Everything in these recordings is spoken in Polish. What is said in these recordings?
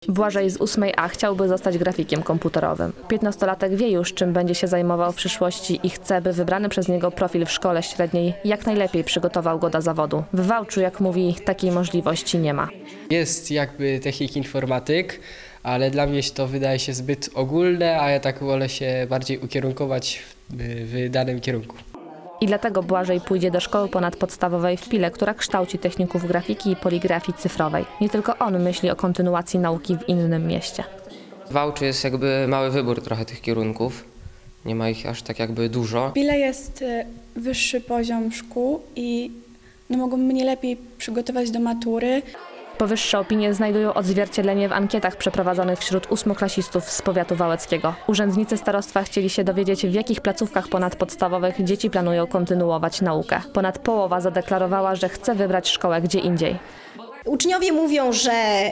Błażej z 8A chciałby zostać grafikiem komputerowym. 15-latek wie już, czym będzie się zajmował w przyszłości i chce, by wybrany przez niego profil w szkole średniej jak najlepiej przygotował go do zawodu. W Wałczu, jak mówi, takiej możliwości nie ma. Jest jakby technik informatyk, ale dla mnie to wydaje się zbyt ogólne, a ja tak wolę się bardziej ukierunkować w danym kierunku. I dlatego Błażej pójdzie do szkoły ponadpodstawowej w Pile, która kształci techników grafiki i poligrafii cyfrowej. Nie tylko on myśli o kontynuacji nauki w innym mieście. W Wałczu jest jakby mały wybór trochę tych kierunków. Nie ma ich aż tak jakby dużo. W Pile jest wyższy poziom szkół i mogą mnie lepiej przygotować do matury. Powyższe opinie znajdują odzwierciedlenie w ankietach przeprowadzonych wśród ósmoklasistów z powiatu wałeckiego. Urzędnicy starostwa chcieli się dowiedzieć, w jakich placówkach ponadpodstawowych dzieci planują kontynuować naukę. Ponad połowa zadeklarowała, że chce wybrać szkołę gdzie indziej. Uczniowie mówią, że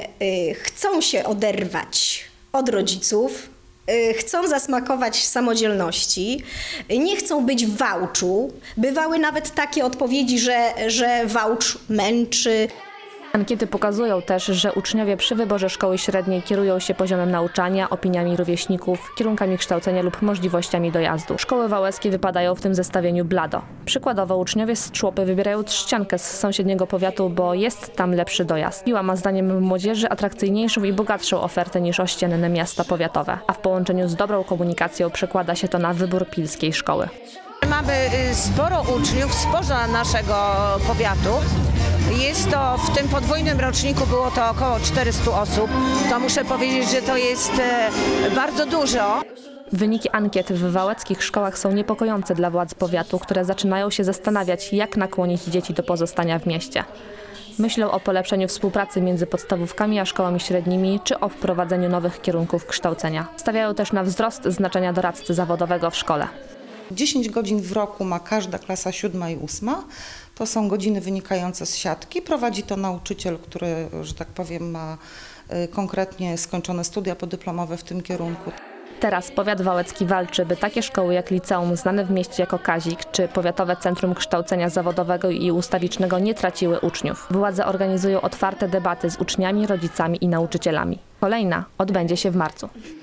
chcą się oderwać od rodziców, chcą zasmakować samodzielności, nie chcą być w Wałczu. Bywały nawet takie odpowiedzi, że Wałcz męczy. Ankiety pokazują też, że uczniowie przy wyborze szkoły średniej kierują się poziomem nauczania, opiniami rówieśników, kierunkami kształcenia lub możliwościami dojazdu. Szkoły wałeckie wypadają w tym zestawieniu blado. Przykładowo uczniowie z Człopy wybierają Trzciankę z sąsiedniego powiatu, bo jest tam lepszy dojazd. Piła ma zdaniem młodzieży atrakcyjniejszą i bogatszą ofertę niż ościenne miasta powiatowe, a w połączeniu z dobrą komunikacją przekłada się to na wybór pilskiej szkoły. Mamy sporo uczniów spoza naszego powiatu. Jest to w tym podwójnym roczniku było to około 400 osób. To muszę powiedzieć, że to jest bardzo dużo. Wyniki ankiet w wałyckich szkołach są niepokojące dla władz powiatu, które zaczynają się zastanawiać, jak nakłonić dzieci do pozostania w mieście. Myślą o polepszeniu współpracy między podstawówkami a szkołami średnimi, czy o wprowadzeniu nowych kierunków kształcenia. Stawiają też na wzrost znaczenia doradcy zawodowego w szkole. 10 godzin w roku ma każda klasa 7 i 8. To są godziny wynikające z siatki. Prowadzi to nauczyciel, który, że tak powiem, ma konkretnie skończone studia podyplomowe w tym kierunku. Teraz powiat wałecki walczy, by takie szkoły jak liceum znane w mieście jako Kazik, czy Powiatowe Centrum Kształcenia Zawodowego i Ustawicznego nie traciły uczniów. Władze organizują otwarte debaty z uczniami, rodzicami i nauczycielami. Kolejna odbędzie się w marcu.